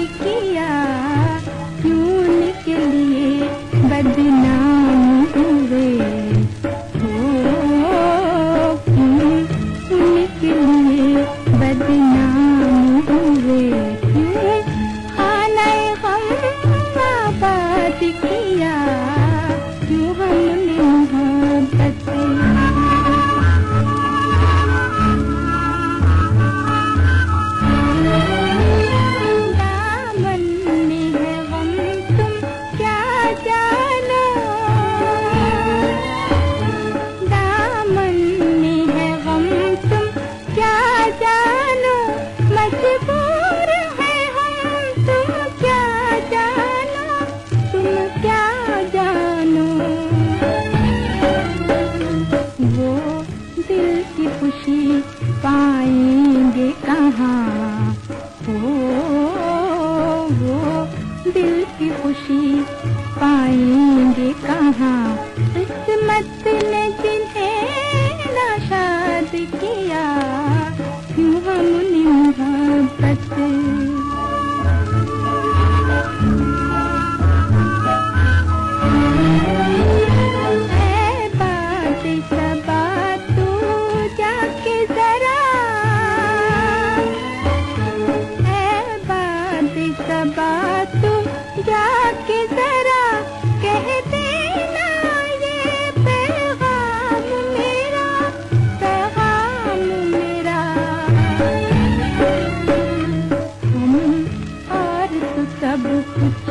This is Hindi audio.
किया, क्यों निकलिए बदनाम हुए, क्यों निकलिए बदनाम हुए, क्यों खाने गम आबाद किया, क्यों हमने मोहब्बत खुशी पाएंगे कहाँ, वो दिल की खुशी पाएंगे कहाँ, किस्मत ने जिन्हें नाशाद किया, क्यों हमने मोहब्बत जाके जरा कह देना ये पैगाम मेरा, पैगाम मेरा। हम और तो सब कुछ